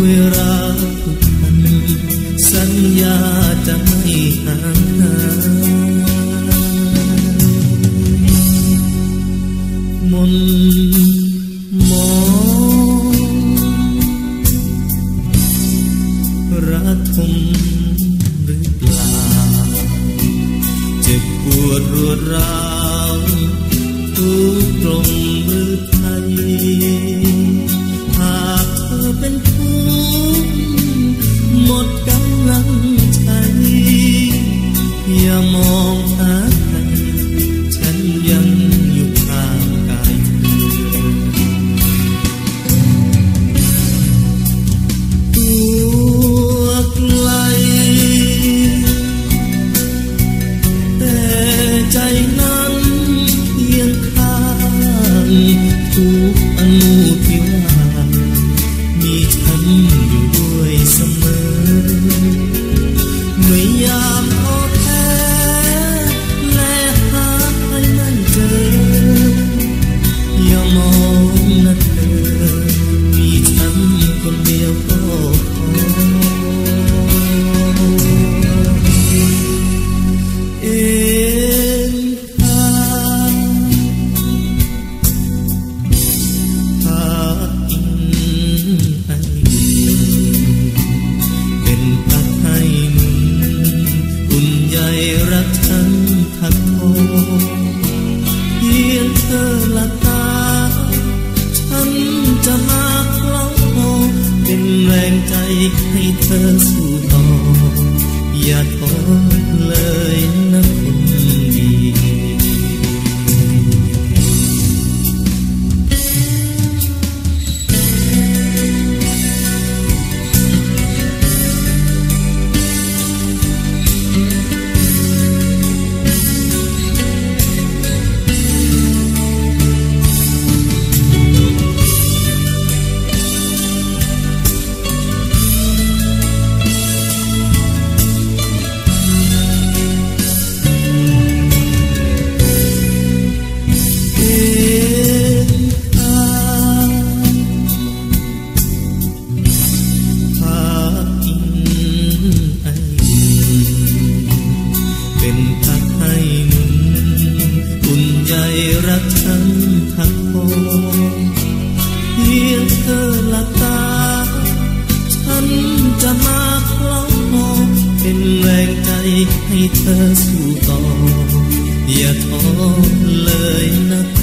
วยรักผูกพันสัญญาจะไม่ห่างหามนมองระทมหรือเปล่าเจ็บปวดรวดร้าวทุกตรงหรือไทยหากเธอเป็นทุกข์หมดกำลังใจอย่ามองหาใครฉันยังอยู่ข้างกายตัวไกลแต่ใจนั้นเคียงข้างทุกอนุที่ว่ามีฉันอยู่ด้วยเสมอเมื่อยามท้อแท้และหาใครไม่เจออย่ามองนะเธอมีฉันคนเดียวก็พอเองถ้าอิงให้เป็นพักให้หนุนอุ่นใยรักฉันทักทอเพียงเธอหลับตาฉันจะมาคล้องคอเป็นแรงใจให้เธอสู้ต่ออย่าท้อเลยนะคนดีเป็นพักให้หนุนอุ่นใจรักฉันทักทอเพียงเธอหลับตาฉันจะมาคล้องคอเป็นแรงใจให้เธอสู้ต่ออย่าท้อเลยนะ